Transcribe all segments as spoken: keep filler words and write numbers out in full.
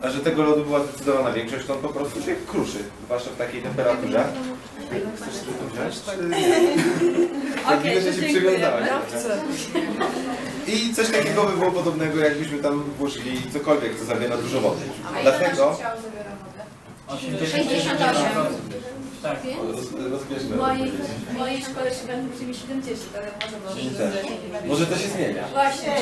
a że tego lodu była zdecydowana większość, to on po prostu się kruszy, zwłaszcza w takiej temperaturze. Chcesz sobie to wziąć? Tak okay, że się przywiązałaś. I coś takiego by było podobnego, jakbyśmy tam włożyli cokolwiek, co zawiera dużo wody. Dlatego... sześćdziesiąt osiem. Tak. Rozbierzmy. W mojej, w mojej szkole się będą mi siedemdziesiąt, ale może może, może to się zmienia. Właśnie,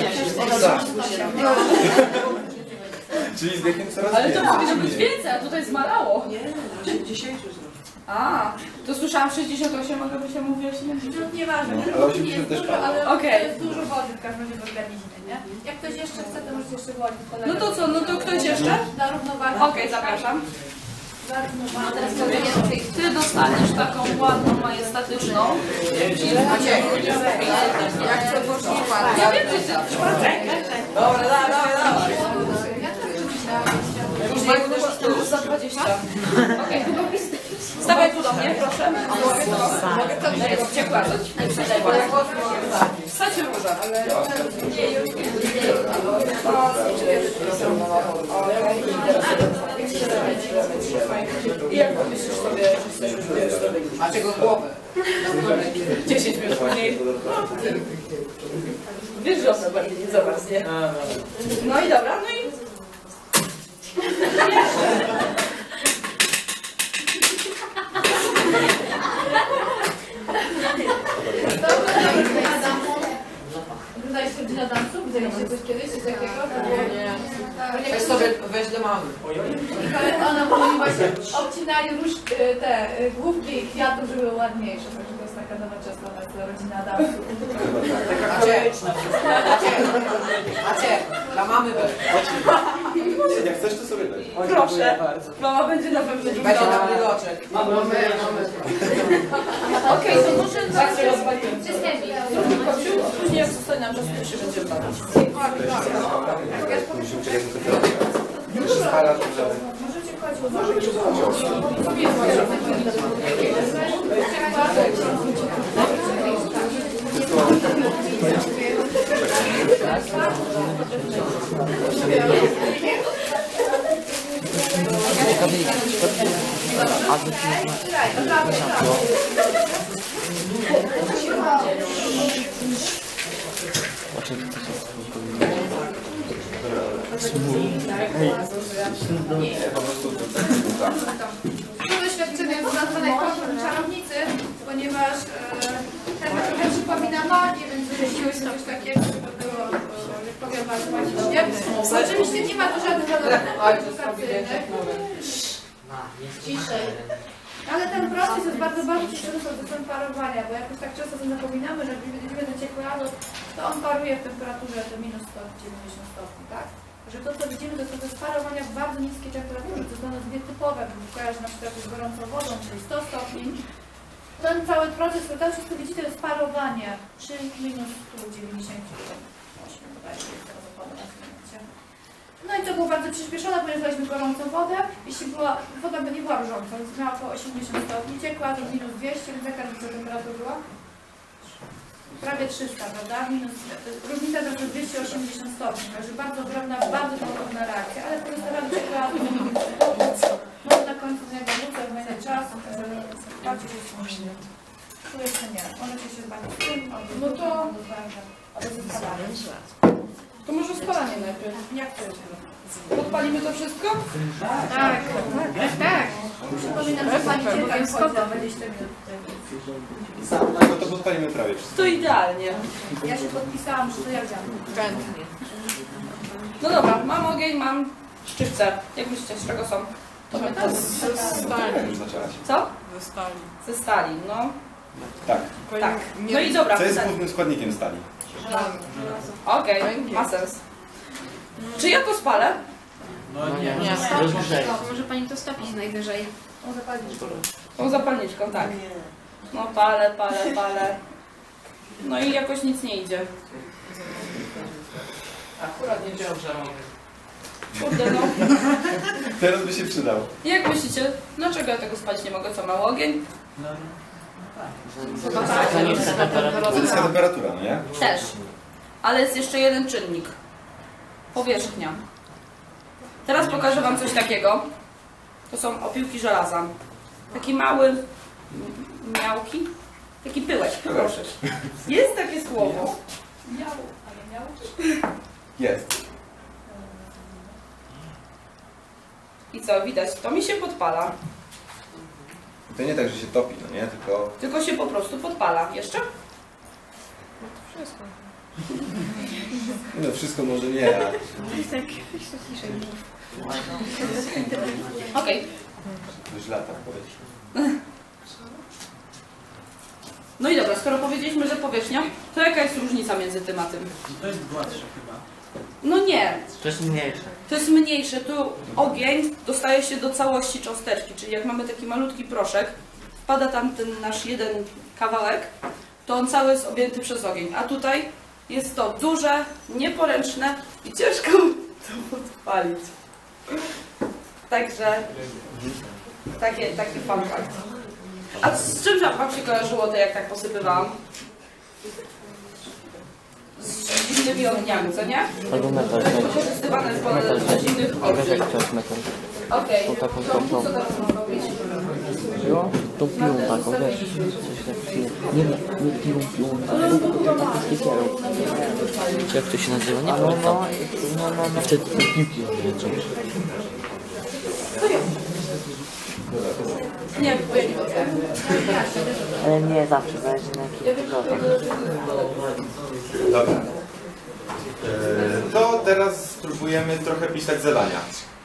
czyli z wiekiem coraz ale to powinno być więcej, a tutaj zmalało. Nie, osiemdziesiąt zrób. A, to słyszałam sześćdziesiąt osiem, a się mówi o siedemdziesiąt. Nieważne, no, ale osiemdziesiąt też dużo, ale okay. to jest dużo wody w każdym razie w organizmie, nie? Jak ktoś jeszcze chce, to możecie jeszcze wołać kolegę. No to co, no to ktoś jeszcze? Na równowagę. Okej, okay, zapraszam. No teraz to ty dostaniesz taką ładną, majestatyczną. Jak chcę włożyć ładnie. Ja wiem, że ty Dobra, dawaj, dawaj, dawaj. Już za dwadzieścia. Okej, stawaj tu do mnie, proszę. Mogę to wziąć. Cię kłaść. Wsadź róża. I jak pomyślisz sobie, że macie go głowę. dziesięć minut później. Wiesz, że ona bardziej nie za was, nie? No i dobra, no i... Oglądałeś Rodzina Danców? Widzieliście coś kiedyś? Coś takiego? Nie. Weź sobie, weź do mamy. Ona mówi właśnie, obcinali róż, te główki kwiatów, żeby były ładniejsze. Także to jest taka nowoczesna Rodzina Danców. Macie, macie, dla mamy weź. Jak chcesz, to sobie weź. Proszę, mama będzie na pewno Będzie na bryloczek. Okej, to może tak się rozwalimy. Zróbmy kościół, później jak zostanie nam czas, to się będzie bawić. Musimy czekać na temperaturę. Już spala, to żeby... Możecie kłaść, możecie To doświadczenie jest nazwane korpusem czarownicy, ponieważ ten trochę przypomina magię, więc wymyśliłyśmy coś takiego, żeby było, jak powiem, bardzo magicznie. Oczywiście nie ma tu żadnych dodatkowych edukacyjnych. Ciszej. Ale ten proces jest bardzo, bardzo ciekawy do parowania, bo jakoś tak często sobie zapominamy, że jak widzimy ten ciekły azot, to on paruje w temperaturze do minus sto dziewięćdziesiąt stopni, tak? Że to, co widzimy, to jest proces parowania w bardzo niskiej temperaturze, to jest dla nas nietypowe, bo kojarzy na przykład z gorącą wodą, czyli sto stopni. Ten cały proces, to wszystko widzicie, to jest parowanie przy minus sto dziewięćdziesięciu ośmiu, no i to było bardzo przyspieszone, ponieważ daliśmy gorącą wodę. Jeśli była, woda by nie była wrząca, więc miała około osiemdziesiąt stopni, ciekła do minus dwieście, więc jaka temperatura była? Prawie trzysta, prawda? Minus, różnica to jest dwieście osiemdziesiąt stopni, także bardzo drobna, bardzo podobna reakcja, ale pozostawamy ciekła do minus może na końcu z niego wrócę w miarę czasu, bardziej się tu jeszcze nie, możecie się zbawić z tym, no to... To może spalanie najpierw. Jak to jest? Podpalimy to wszystko? Tak, tak, tak, tak. Przypominam, że pani ciekam wchodzi za dwadzieścia minut. No to podpalimy prawie wszystko. To idealnie. Ja się podpisałam, że to ja wziąłem. Chętnie. No dobra, mam ogień, mam szczypce. Jak myślicie, z czego są? To metal? Ze stali. Już zaczęłaś. Co? Ze stali. Ze stali, no. Tak. Tak. No i dobra. Co jest głównym składnikiem stali? Okej, okay, ma sens. Czy ja to spalę? No nie, nie. Może pani to stopić najwyżej. O, zapalniczką. Tą zapalniczką, tak. No palę, palę, palę. No i jakoś nic nie idzie. akurat nie wziąłem żarówki. Kurde no. Teraz by się przydał. Jak myślicie, dlaczego ja tego spać nie mogę? Co, mały ogień? No, tak. To niska temperatura, no nie? Też. Ale jest jeszcze jeden czynnik. Powierzchnia. Teraz pokażę Wam coś takiego. To są opiłki żelaza. Taki mały, m- miałki, taki pyłek, proszę. Jest takie słowo. Miał, ale miał. Jest. I co, widać, to mi się podpala. I to nie tak, że się topi, no nie? Tylko... Tylko się po prostu podpala. Jeszcze? No wszystko może nie, a... Okej. Już lata powiesz. No i dobra, skoro powiedzieliśmy, że powierzchnia, to jaka jest różnica między tym a tym? To jest gładsze chyba. No nie, To jest mniejsze. to jest mniejsze. Tu ogień dostaje się do całości cząsteczki, czyli jak mamy taki malutki proszek, wpada tam ten nasz jeden kawałek, to on cały jest objęty przez ogień. A tutaj jest to duże, nieporęczne i ciężko to podpalić. Także takie, taki fun fact. A z czym Wam się kojarzyło to, jak tak posypywałam? Z zimnymi ogniami, co nie? Albo metal. Wykorzystywane w do zimnych ogni. Coś metal. Okej, To taką to tą- co teraz mam robić? Piło? Tą piłą taką, wiesz? Coś tak piło. Nie, nie piłą, piłą. Skiepiarą. Czy jak to się nazywa? Nie pamiętam. No, no, no. Wtedy te piłki lecą. Nie, bo ja nie wiem. Ale nie zawsze, zależy na jakich lotach. Dobra. Yy, to teraz spróbujemy trochę pisać zadania.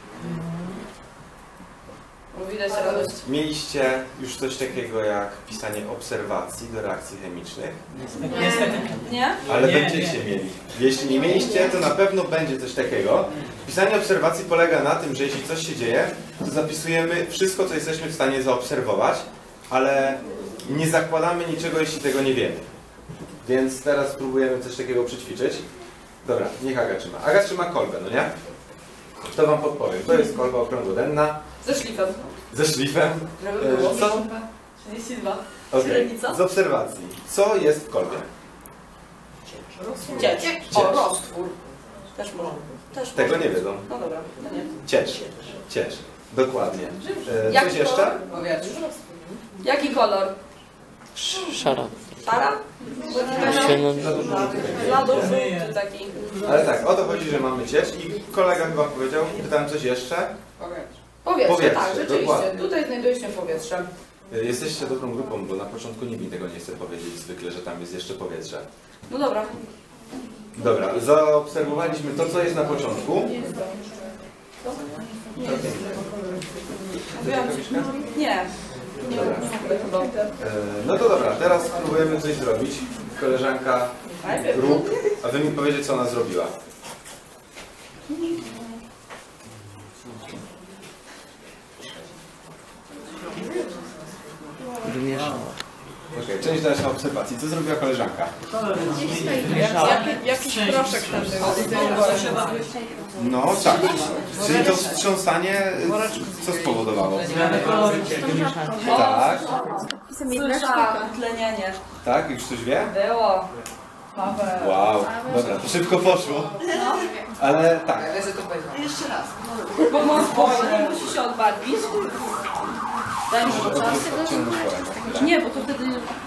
Bo widać radość. Mieliście już coś takiego jak pisanie obserwacji do reakcji chemicznych, Niestety. Nie? ale Nie, będziecie nie. mieli. Jeśli nie mieliście, to na pewno będzie coś takiego. Pisanie obserwacji polega na tym, że jeśli coś się dzieje, to zapisujemy wszystko, co jesteśmy w stanie zaobserwować, ale nie zakładamy niczego, jeśli tego nie wiemy. Więc teraz spróbujemy coś takiego przećwiczyć. Dobra, niech Aga trzyma. Aga trzyma kolbę, no nie? To wam podpowiem. To jest kolba okrągłodenna Ze szlifem. ze szlifem. Żeby było. E, Co? trzydzieści dwa. Okej. Średnica? Z obserwacji. Co jest w kolbie? Ciecz. O, roztwór. Też może. Też Tego może. nie wiedzą. No dobra, to nie. Ciecz. Ciecz. Dokładnie. E, Jaki Coś jeszcze? kolor? Powietrze. Jaki kolor? Szara. Szara? Świetno. Bladożółty taki. Ale tak, o to chodzi, że mamy ciecz i kolega chyba powiedział, pytałem coś jeszcze. Powietrze. Powietrze, Powietrze, tak, rzeczywiście. dokładnie. Tutaj znajduje się powietrze. E, Jesteście dobrą grupą, bo na początku nikt mi tego nie chce powiedzieć zwykle, że tam jest jeszcze powietrze. No dobra. Dobra, zaobserwowaliśmy to, co jest na początku. Mówiłam ci. Nie. Dobra. E, No to dobra, teraz spróbujemy coś zrobić. Koleżanka Najpierw. rób, a wy mi powiecie, co ona zrobiła. Wymieszała. Okej, część dalsza obserwacji. Co zrobiła koleżanka? Jakiś proszek tam No tak. Czyli to wstrząsanie, co spowodowało? Zmiany koloru. Tak, Słyszałam, tlenienie. tak, już coś wie? Było. Wow, dobra, to szybko poszło. Ale tak, Ja to powiedział. Bo mózg powoli musi się odbarwić. Daj mi to czas. ciągnąć porę. Nie, bo to wtedy...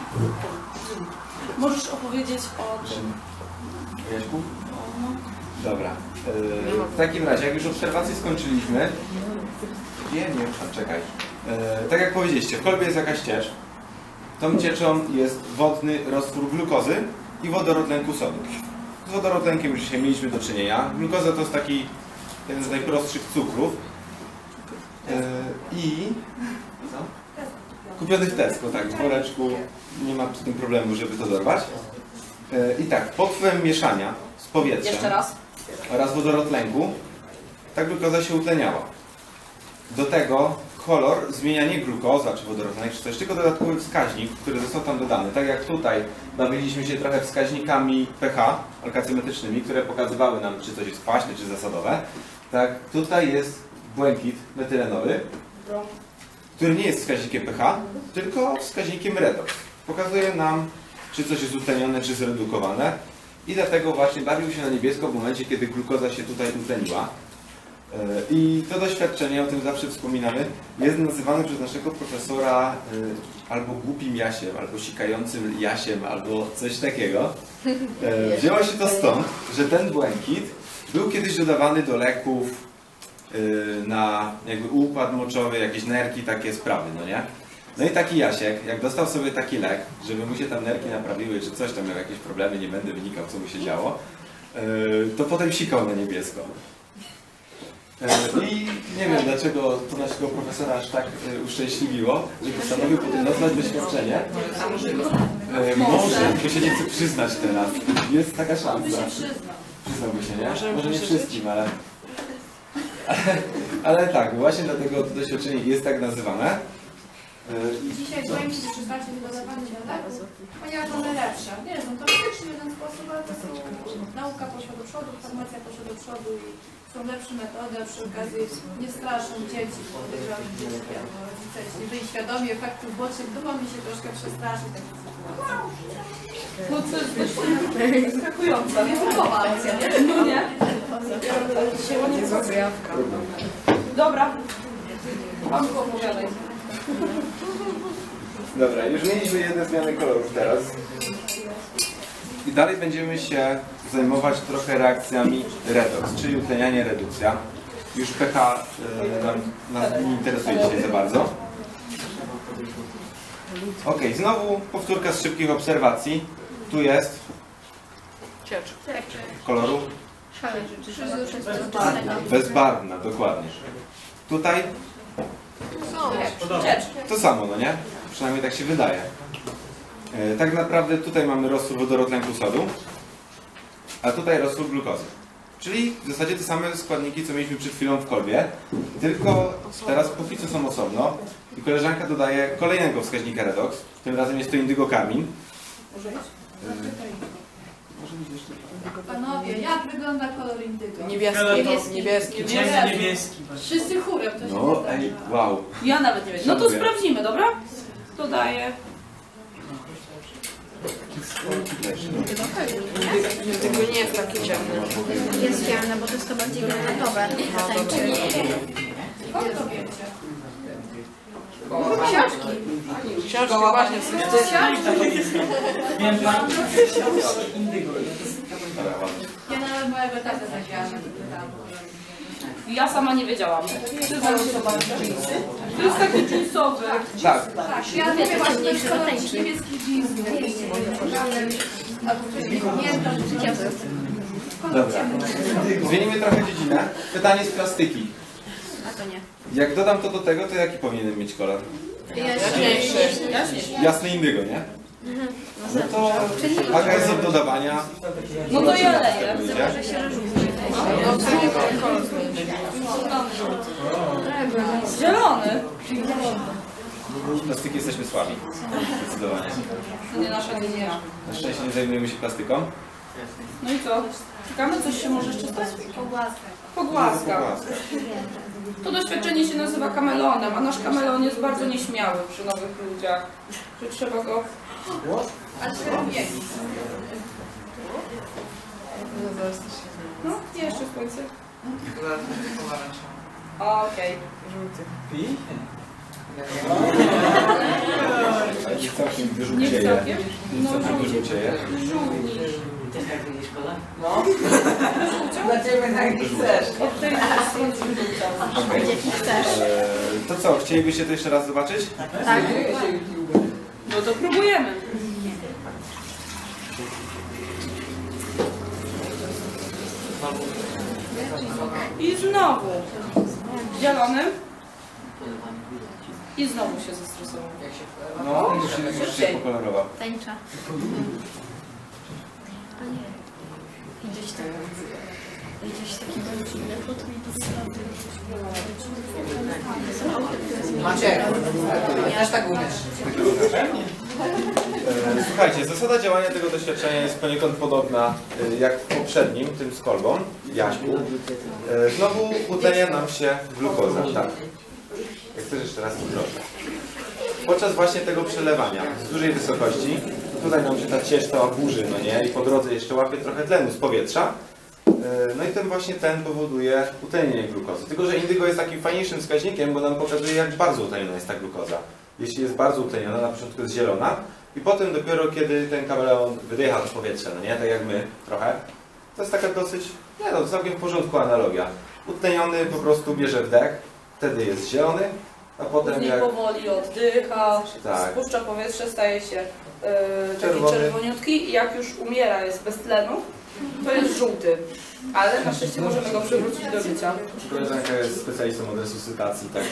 Możesz opowiedzieć o tym. Jaśku? Dobra. Yy, w takim razie, jak już obserwacje skończyliśmy... Nie, nie ruszam, czekaj. Yy, tak jak powiedzieliście, w kolbie jest jakaś ciecz. Tą cieczą jest wodny roztwór glukozy i wodorod tlenku sodu. Z wodorodtlenkiem już dzisiaj mieliśmy do czynienia. Glukoza to jest taki jeden z najprostszych cukrów. Yy, I... Kupiony w Tesco, tak, w woreczku. Nie ma z tym problemu, żeby to dorwać. Yy, I tak, pod wpływem mieszania z powietrzem Jeszcze raz. oraz wodorodtlenku ta glukoza się utleniała. Do tego kolor zmienia nie glukoza czy wodorodtlenek czy coś, tylko dodatkowy wskaźnik, który został tam dodany. Tak jak tutaj bawiliśmy się trochę wskaźnikami pH alkacymetrycznymi, które pokazywały nam, czy coś jest kwaśne czy zasadowe. Tak, tutaj jest błękit metylenowy, który nie jest wskaźnikiem pH, tylko wskaźnikiem redox. Pokazuje nam, czy coś jest utlenione, czy zredukowane. I dlatego właśnie bawił się na niebiesko w momencie, kiedy glukoza się tutaj utleniła. I to doświadczenie, o tym zawsze wspominamy, jest nazywane przez naszego profesora albo głupim Jasiem, albo sikającym Jasiem, albo coś takiego. Wzięło się to stąd, że ten błękit był kiedyś dodawany do leków na jakby układ moczowy, jakieś nerki, takie sprawy, no nie? No i taki Jasiek, jak dostał sobie taki lek, żeby mu się tam nerki naprawiły, czy coś tam miał jakieś problemy, nie będę wynikał, co mu się działo, to potem sikał na niebiesko. I nie wiem, dlaczego to naszego profesora aż tak uszczęśliwiło, że postanowił potem nazwać doświadczenie. Może, bo się nie chce przyznać teraz. Jest taka szansa. Przyznałby się, nie? Może nie wszystkim, ale... Ale tak, właśnie dlatego to doświadczenie jest tak nazywane. Dzisiaj powiem Ci, że przyznacie wydobywanie do leków, ponieważ one lepsze. Nie są to faktycznie jeden sposób, ale to są... Nauka poszła do przodu, farmacja poszła do przodu i są lepsze metody, a przy okazji nie straszą dzieci, bo podejrzewam, że dzieci albo rodzice, jeśli byli świadomi efektów bocznych, to mogli się troszkę przestraszyć. Tak. No to jest dość zaskakujące. Nietypowa akcja, nie? No nie? Dzisiaj ładnie zagrawka. Dobra. Panku opowiadaj. Dobra, już mieliśmy jedne zmiany kolorów teraz. I dalej będziemy się zajmować trochę reakcjami redox, czyli utlenianie, redukcja. Już pH y, nam, nas nie interesuje dzisiaj za bardzo. Ok, znowu powtórka z szybkich obserwacji. Tu jest Ciecz. koloru bezbarwna, dokładnie. Tutaj to samo, no nie? Przynajmniej tak się wydaje. E, tak naprawdę tutaj mamy roztwór wodorotlenku sodu, a tutaj roztwór glukozy. Czyli w zasadzie te same składniki, co mieliśmy przed chwilą w kolbie, tylko teraz póki co są osobno. I koleżanka dodaje kolejnego wskaźnika redox. Tym razem jest to indygokarmin. Panowie, jak wygląda kolor indygo? Niebieski. Niebieski. Niebieski. Ciemny niebieski. Wszyscy chórem to się No, nie ej, wow. Ja nawet nie wiem. No to Szanuję. sprawdzimy, dobra? Dodaję. Tylko nie jest taki ciemny. Jest ciemne, bo to jest to bardziej granatowe. Skąd to wiecie? Książki. Książki właśnie w sensie. Miałem pan indygo. Dobra, ładnie. Ja nawet mojego tatę zawiałam, jak pytałam. Ja sama nie wiedziałam. To jest taki jeansowy. Tak, Tak, ja mówię właśnie, to jest kolor niebieskich jeansów. Albo coś nie pamiętam, czy ciemny. dobra. Zmienimy trochę dziedzinę. Pytanie z plastyki. A to nie. Jak dodam to do tego, to jaki powinienem mieć kolor? Jaśniejszy. Jasny indygo, nie? No to Aga jest od dodawania. No to ja leję. Może się rozróżni. Zielony. Z plastyki jesteśmy słabi. Zdecydowanie. To nie nasza linia. Na szczęście nie zajmujemy się plastyką. No i co? Czekamy, coś się może jeszcze stać? Pogłaskać. Pogłaska. To doświadczenie się nazywa kamelonem, a nasz kameleon jest bardzo nieśmiały przy nowych ludziach. Że trzeba go... A czerwieni. No, jeszcze w końcu. Okej. Pi? Nie całkiem Nie wyżółcieje. całkiem? Nie No, całkiem żółci. wyżółcieje. Żółni. Też tak widzisz szkoda? No. Dlaczego tak chcesz? Od tej strony żółcia. Okej. Eee, To co, chcielibyście to jeszcze raz zobaczyć? Tak. No to próbujemy. I znowu zielonym. I znowu się zestresował. No, już się, już się pokolorował. Tańcza. A nie. Gdzieś tak. Gdzieś taki dziwny chód mi podstawy. Są auty, które zmieniają. Maciek, też tak umiesz. E, Słuchajcie, zasada działania tego doświadczenia jest poniekąd podobna e, jak w poprzednim, tym z kolbą, Jaśku. E, Znowu utlenia nam się glukoza, tak. Jak chcesz jeszcze raz, to proszę. Podczas właśnie tego przelewania z dużej wysokości, tutaj nam się ta ciecz cała burzy, no nie, i po drodze jeszcze łapie trochę tlenu z powietrza, No i ten właśnie ten powoduje utlenienie glukozy. Tylko że indygo jest takim fajniejszym wskaźnikiem, bo nam pokazuje, jak bardzo utleniona jest ta glukoza. Jeśli jest bardzo utleniona, na początku jest zielona i potem dopiero kiedy ten kameleon wydycha to powietrze, no nie? Tak jak my trochę. To jest taka dosyć, nie no, całkiem w porządku analogia. Utleniony po prostu bierze wdech, wtedy jest zielony, a potem Później jak... powoli oddycha, Tak. spuszcza powietrze, staje się yy, taki Czerwony. czerwoniutki i jak już umiera, jest bez tlenu, to jest żółty. Ale na szczęście możemy go przywrócić do życia. Koleżanka jest specjalistą od resuscytacji, tak.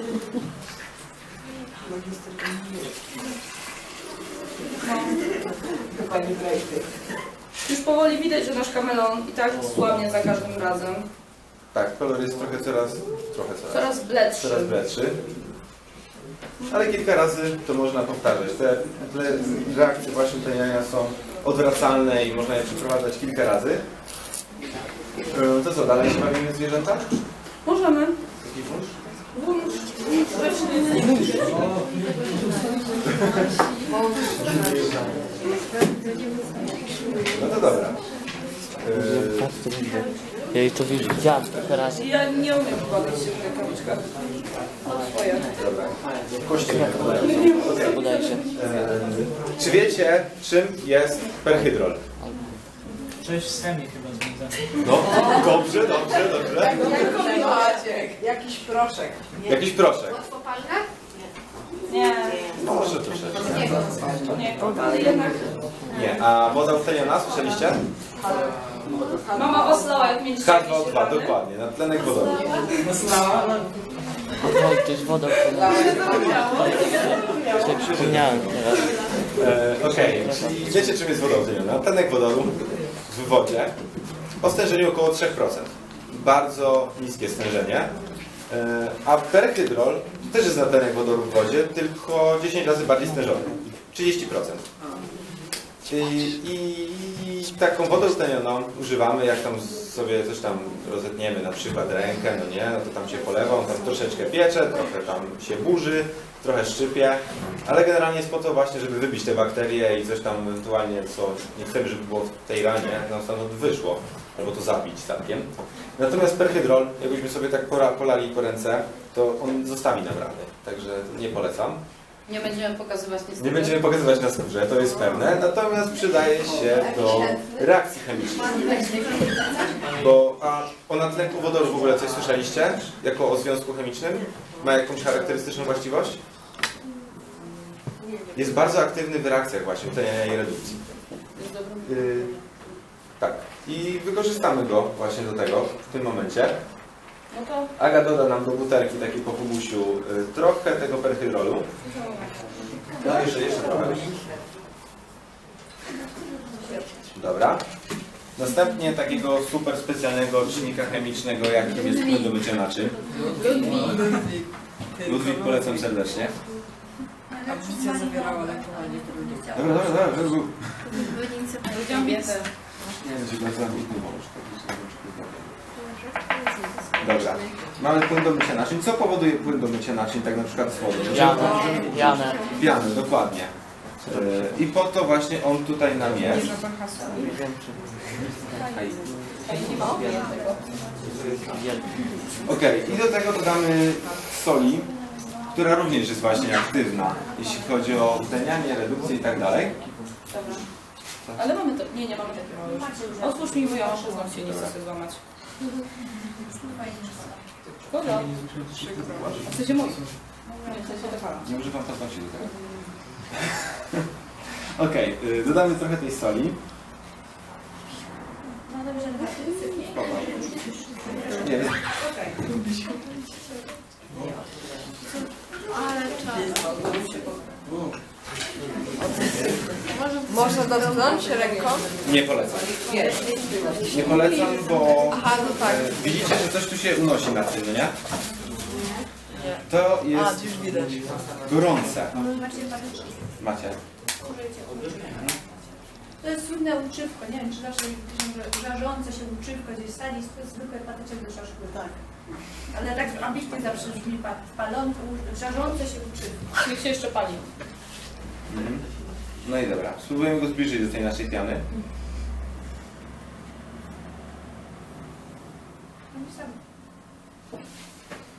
Pani Brejty. Już powoli widać, że nasz kameleon i tak słabnie za każdym razem. Tak, kolor jest trochę coraz... trochę coraz... Coraz bledszy. coraz bledszy. Ale kilka razy to można powtarzać. Te, te reakcje właśnie utleniania są odwracalne i można je przeprowadzać kilka razy. E, To co, dalej się bawimy zwierzęta? Możemy. Jaki wąż? Włącz. No to dobra. Ja jej to już widziałem kilka razy. Ja nie umiem bawić się w rękawiczkach. No swoje. Dobra. Kościół. Bodajże. Czy wiecie, czym jest perhydrol? Coś z chemii chyba związane. No, dobrze, dobrze, dobrze. Maciek, jakiś proszek. Jakiś proszek. Łatwopalne? Nie, Może troszeczkę. nie, ale jednak Nie, a woda utleniona, słyszeliście? mama oslała, jak mieliście H jakieś dwa O dwa, rany. dokładnie, na tlenek wodowy. Oj, to jest woda, która... Sobie przypomniałem teraz. E, Okej, czyli wiecie, czym jest woda utleniona? Tlenek wodoru w wodzie o stężeniu około trzy procent. Bardzo niskie stężenie. E, a perhydrol też jest na tlenek wodoru w wodzie, tylko dziesięć razy bardziej stężony. trzydzieści procent. I, i, I taką wodę utlenioną używamy, jak tam sobie coś tam rozetniemy, na przykład rękę, no nie, no to tam się polewa, on tam troszeczkę piecze, trochę tam się burzy, trochę szczypie, ale generalnie jest po to właśnie, żeby wybić te bakterie i coś tam ewentualnie, co nie chcemy, żeby było w tej ranie, nam stamtąd wyszło, albo to zabić całkiem. Natomiast perhydrol, jakbyśmy sobie tak pora, polali po ręce, to on zostawi nam rany, także nie polecam. Nie będziemy pokazywać niestety. Nie będziemy pokazywać na skórze, to jest pewne, natomiast przydaje się do reakcji chemicznych. Bo a o natlenku wodoru w ogóle coś słyszeliście? Jako o związku chemicznym? Ma jakąś charakterystyczną właściwość? Jest bardzo aktywny w reakcjach właśnie utleniania i redukcji. Yy, tak. I wykorzystamy go właśnie do tego w tym momencie. No to Aga doda nam do butelki takiej po kubusiu y, trochę tego perhydrolu. No jeszcze, jeszcze trochę. Dobra. Następnie takiego super specjalnego czynnika chemicznego, jakim jest płyn do mycia naczyń. Ludwik polecam serdecznie. Audycja zawierała lekowanie grudzi. Dobra, dobra, dobra. dobra. ludziom wiedzę. Nie, będzie go zabitny mąż. Dobra. Mamy płyn do mycia naczyń. Co powoduje płyn do mycia naczyń, tak na przykład z wodą? Janę, Janę. Piany, dokładnie. Yy, I po to właśnie on tutaj nam jest. Ok, i do tego dodamy soli, która również jest właśnie aktywna, jeśli chodzi o utlenianie, redukcję i tak dalej. Dobra. Ale mamy to. Nie, nie mamy takiego już. Otwórz mi, bo ja muszę znów się nie chcę złamać. Szkoda. A co się mówi? Nie, to się taka. Nie używam paznokci do tego. Ok, yy, dodamy trochę tej soli. No dobrze, Nie wiem. ale czas. Można dotknąć ręką? Nie polecam. Nie. Nie polecam, bo Aha, no tak. yy, widzicie, że coś tu się unosi na tym, no nie? To A, jest już widać. gorące. Macie patyczki. Macie? To jest słynne łuczywko. Nie wiem, czy zawsze że żarzące się łuczywko gdzieś w sali, to jest zwykłe patyczek do szaszłyku. Tak. Ale tak ambitnie zawsze brzmi palące, żarzące się łuczywko. Niech się jeszcze pali. Mhm. No i dobra, spróbujemy go zbliżyć do tej naszej piany. Napisane.